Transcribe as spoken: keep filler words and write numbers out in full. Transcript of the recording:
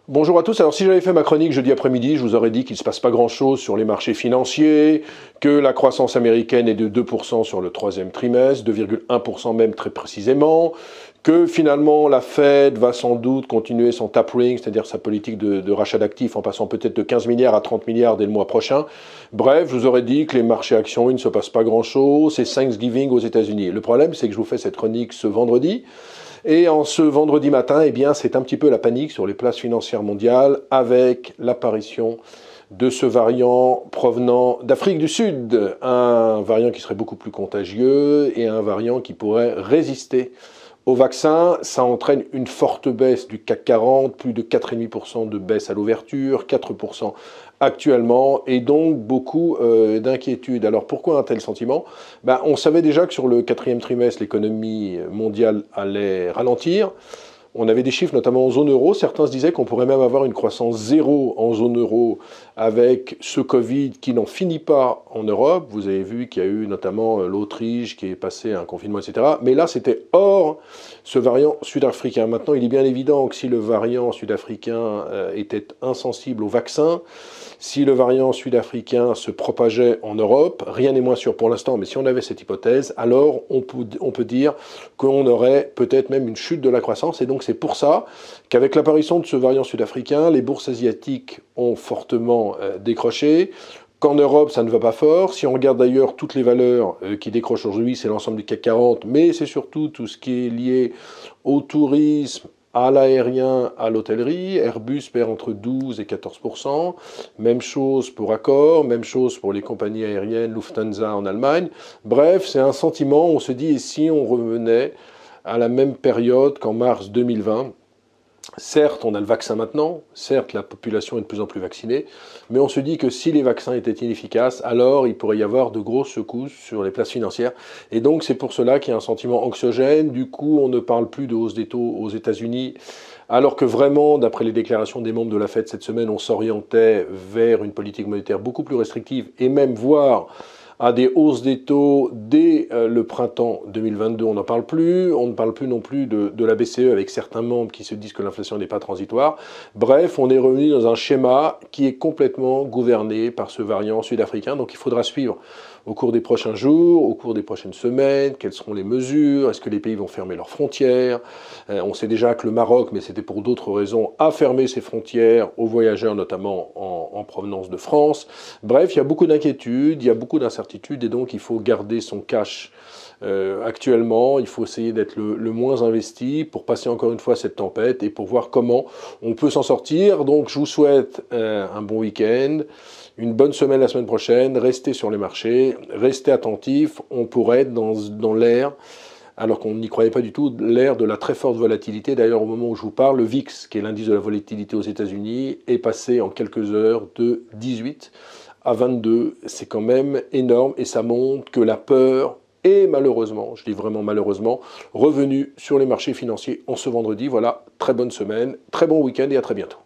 Bonjour à tous. Alors si j'avais fait ma chronique jeudi après-midi, je vous aurais dit qu'il ne se passe pas grand-chose sur les marchés financiers, que la croissance américaine est de deux pour cent sur le troisième trimestre, deux virgule un pour cent même très précisément, que finalement la Fed va sans doute continuer son tapering, c'est-à-dire sa politique de, de rachat d'actifs en passant peut-être de quinze milliards à trente milliards dès le mois prochain. Bref, je vous aurais dit que les marchés actions, il ne se passe pas grand-chose, c'est Thanksgiving aux États-Unis. Le problème, c'est que je vous fais cette chronique ce vendredi. Et en ce vendredi matin, eh bien, c'est un petit peu la panique sur les places financières mondiales avec l'apparition de ce variant provenant d'Afrique du Sud, un variant qui serait beaucoup plus contagieux et un variant qui pourrait résister au vaccin. Ça entraîne une forte baisse du C A C quarante, plus de quatre virgule cinq pour cent de baisse à l'ouverture, quatre pour cent actuellement, et donc beaucoup euh, d'inquiétudes. Alors pourquoi un tel sentiment? Ben, on savait déjà que sur le quatrième trimestre, l'économie mondiale allait ralentir. On avait des chiffres notamment en zone euro. Certains se disaient qu'on pourrait même avoir une croissance zéro en zone euro avec ce Covid qui n'en finit pas en Europe. Vous avez vu qu'il y a eu notamment l'Autriche qui est passé à un confinement, et cetera. Mais là, c'était hors ce variant sud-africain. Maintenant, il est bien évident que si le variant sud-africain était insensible au vaccin, si le variant sud-africain se propageait en Europe, rien n'est moins sûr pour l'instant, mais si on avait cette hypothèse, alors on peut, on peut dire qu'on aurait peut-être même une chute de la croissance. Et donc c'est pour ça qu'avec l'apparition de ce variant sud-africain, les bourses asiatiques ont fortement euh, décroché. Qu'en Europe, ça ne va pas fort. Si on regarde d'ailleurs toutes les valeurs euh, qui décrochent aujourd'hui, c'est l'ensemble du C A C quarante, mais c'est surtout tout ce qui est lié au tourisme, à l'aérien, à l'hôtellerie. Airbus perd entre douze et quatorze pour cent. Même chose pour Accor, même chose pour les compagnies aériennes, Lufthansa en Allemagne. Bref, c'est un sentiment, on se dit, et si on revenait à la même période qu'en mars deux mille vingt? Certes, on a le vaccin maintenant, certes, la population est de plus en plus vaccinée, mais on se dit que si les vaccins étaient inefficaces, alors il pourrait y avoir de grosses secousses sur les places financières. Et donc, c'est pour cela qu'il y a un sentiment anxiogène. Du coup, on ne parle plus de hausse des taux aux États-Unis, alors que vraiment, d'après les déclarations des membres de la Fed cette semaine, on s'orientait vers une politique monétaire beaucoup plus restrictive et même voire à des hausses des taux dès euh, le printemps deux mille vingt-deux, on n'en parle plus. On ne parle plus non plus de, de la B C E avec certains membres qui se disent que l'inflation n'est pas transitoire. Bref, on est revenu dans un schéma qui est complètement gouverné par ce variant sud-africain. Donc il faudra suivre au cours des prochains jours, au cours des prochaines semaines, quelles seront les mesures, est-ce que les pays vont fermer leurs frontières? euh, On sait déjà que le Maroc, mais c'était pour d'autres raisons, a fermé ses frontières aux voyageurs, notamment en, en provenance de France. Bref, il y a beaucoup d'inquiétudes, il y a beaucoup d'incertitudes, et donc il faut garder son cash euh, actuellement. Il faut essayer d'être le, le moins investi pour passer encore une fois cette tempête et pour voir comment on peut s'en sortir. Donc je vous souhaite euh, un bon week-end, une bonne semaine la semaine prochaine. Restez sur les marchés, restez attentifs. On pourrait être dans, dans l'ère, alors qu'on n'y croyait pas du tout, l'ère de la très forte volatilité. D'ailleurs, au moment où je vous parle, le V I X, qui est l'indice de la volatilité aux États-Unis, est passé en quelques heures de dix-huit à vingt-deux. C'est quand même énorme et ça montre que la peur est malheureusement, je dis vraiment malheureusement, revenue sur les marchés financiers en ce vendredi. Voilà, très bonne semaine, très bon week-end et à très bientôt.